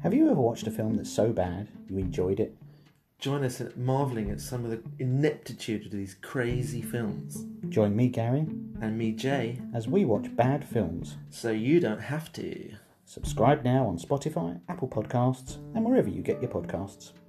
Have you ever watched a film that's so bad you enjoyed it? Join us in marvelling at some of the ineptitude of these crazy films. Join me, Gary, And me, Jay, as we watch bad films. so you don't have to. Subscribe now on Spotify, Apple Podcasts, and wherever you get your podcasts.